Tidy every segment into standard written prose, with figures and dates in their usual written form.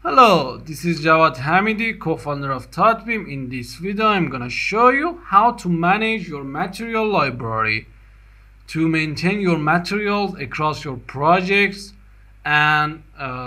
Hello, this is Jawad Hamidi, co-founder of TATBIM. In this video, I'm gonna show you how to manage your material library to maintain your materials across your projects and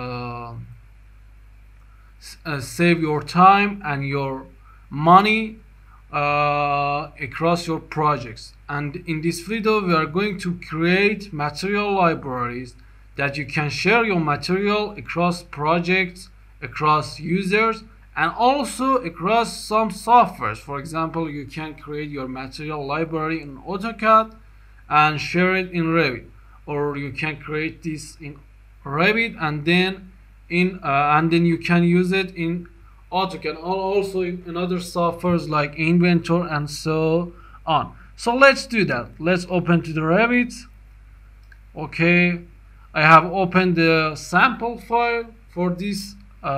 save your time and your money across your projects. And in this video, we are going to create material libraries that you can share your material across projects, across users, and also across some softwares. For example, you can create your material library in AutoCAD and share it in Revit, or you can create this in Revit and then you can use it in AutoCAD, or also in other softwares like Inventor and so on. So let's do that. Let's open to the Revit. Okay, I have opened the sample file for this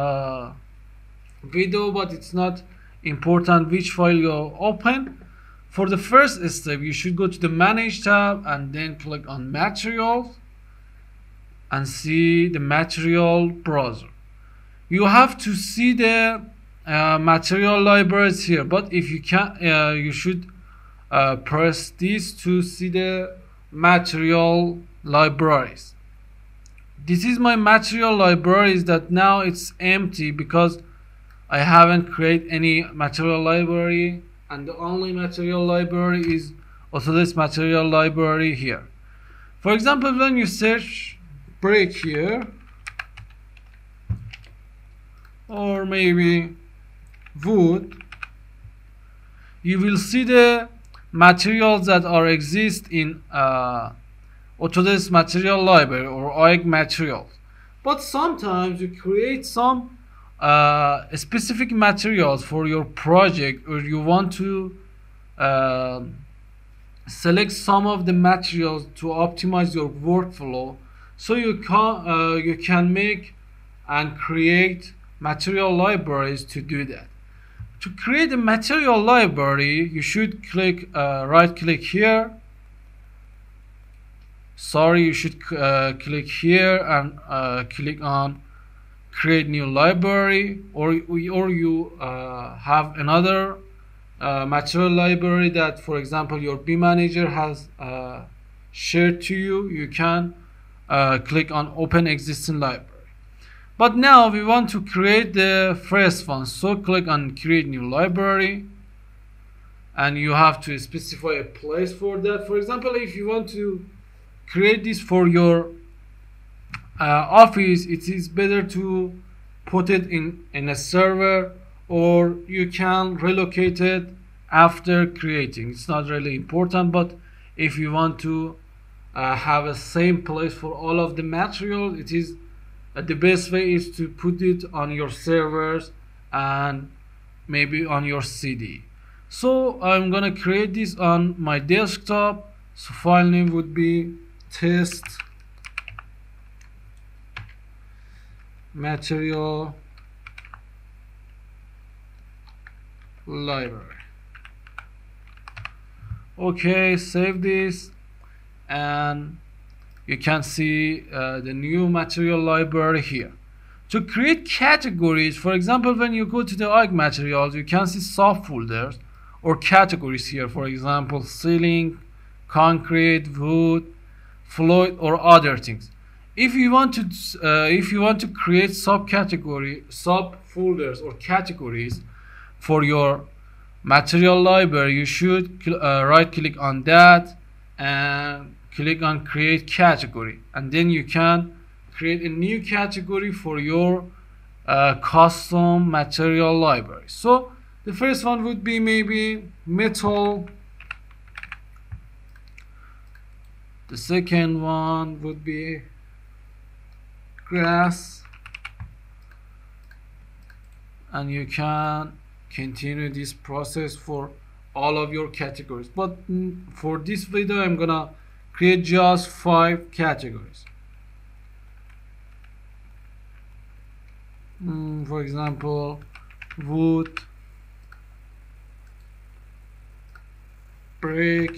video, but it's not important which file you open. For the first step, you should go to the Manage tab and then click on Materials and see the Material Browser. You have to see the material libraries here, but if you can, you should press this to see the material libraries. This is my material libraries that now it's empty because I haven't created any material library, and the only material library is Autodesk Material Library here. For example, when you search brick here, or maybe wood, you will see the materials that are exist in Autodesk Material Library or OIG materials. But sometimes you create some specific materials for your project, or you want to select some of the materials to optimize your workflow. So you can make and create material libraries to do that. To create a material library, you should click right click here. You should click here and click on create new library, or you have another material library that, for example, your BIM manager has shared to you. You can click on open existing library. But now we want to create the first one, so click on create new library, and you have to specify a place for that. For example, if you want to create this for your office, it is better to put it in a server, or you can relocate it after creating. It's not really important, but if you want to have a same place for all of the material, it is the best way is to put it on your servers and maybe on your CD. So I'm gonna create this on my desktop. So file name would be test material library. Okay, save this, and you can see the new material library here. To create categories, for example, when you go to the OIG materials, you can see subfolders or categories here. For example, ceiling, concrete, wood, fluid, or other things. If you want to create subfolders or categories for your material library, you should right click on that and click on create category, and then you can create a new category for your custom material library. So the first one would be maybe metal. The second one would be grass, and you can continue this process for all of your categories. But for this video, I'm gonna create just 5 categories. For example, wood, brick,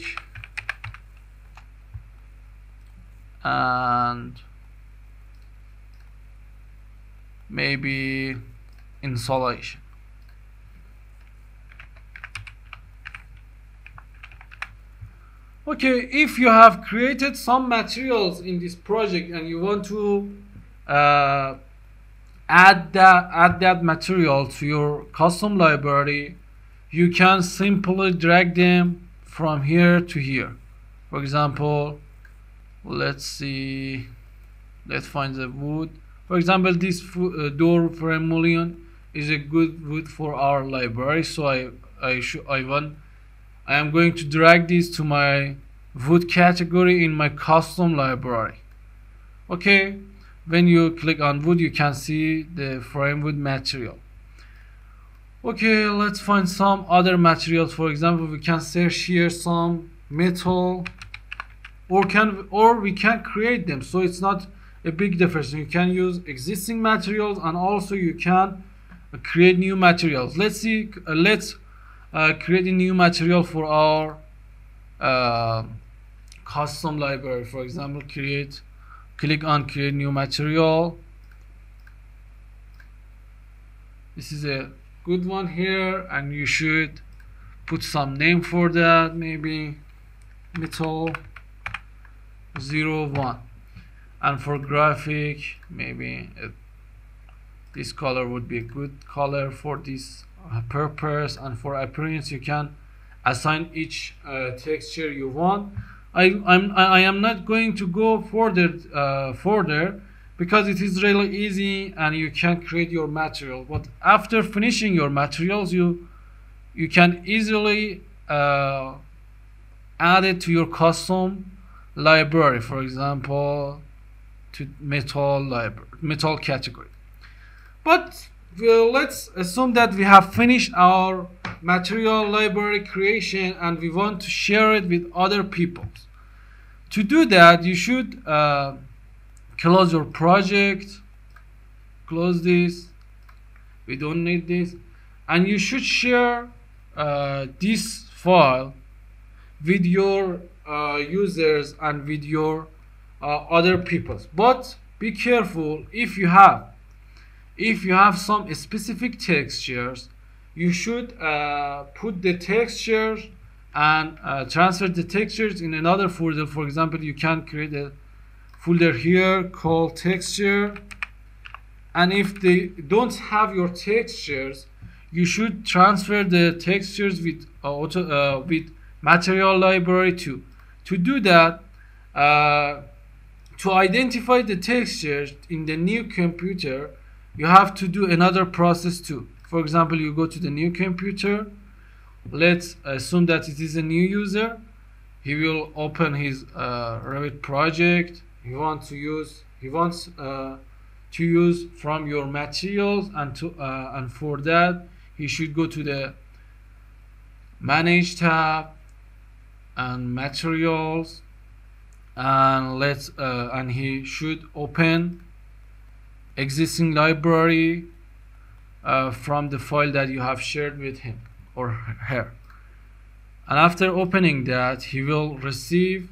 and maybe insulation. Okay, if you have created some materials in this project and you want to add that material to your custom library, you can simply drag them from here to here. For example, let's find the wood. For example, this door frame mullion is a good wood for our library, so I am going to drag this to my wood category in my custom library. Okay, when you click on wood, you can see the frame wood material. Okay, let's find some other materials. For example, we can search here some metal, or we can create them, so it's not a big difference. You can use existing materials, and also you can create new materials. Let's create a new material for our custom library. For example, click on create new material. This is a good one here, and you should put some name for that, maybe metal 01. And for graphic, maybe this color would be a good color for this purpose. And for appearance, you can assign each texture you want. I am not going to go further because it is really easy and you can create your material. But after finishing your materials, you can easily add it to your custom library. For example, to metal category. But let's assume that we have finished our material library creation and we want to share it with other people. To do that, you should close your project, close this, we don't need this, and you should share this file with your users and with your other people. But be careful, if you have some specific textures, you should put the textures and transfer the textures in another folder. For example, you can create a folder here called texture, and if they don't have your textures, you should transfer the textures with with material library too. To do that, to identify the textures in the new computer, you have to do another process too. For example, you go to the new computer. Let's assume that it is a new user. He will open his Revit project. He wants to use from your materials, and for that he should go to the Manage tab and Materials, and he should open existing library from the file that you have shared with him or her. And after opening that, he will receive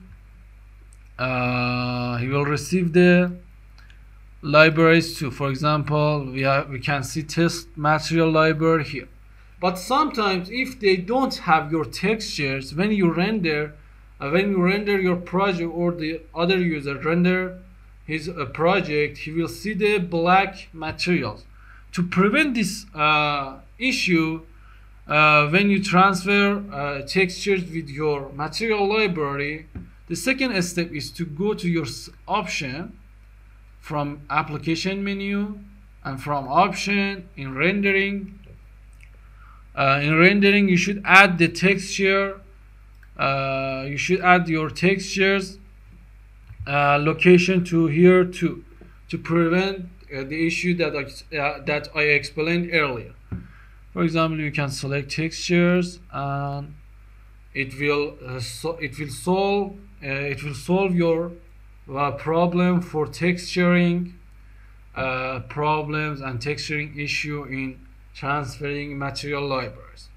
the libraries too. For example, we can see test material library here. But sometimes if they don't have your textures, when you render your project, or the other user render his project, he will see the black materials. To prevent this issue, when you transfer textures with your material library, the second step is to go to your option from application menu, and from option in rendering. In rendering, you should add the texture. You should add your textures location to here too, to prevent the issue that I explained earlier. For example, you can select textures, and it will solve your problem for texturing problems and texturing issue in transferring material libraries.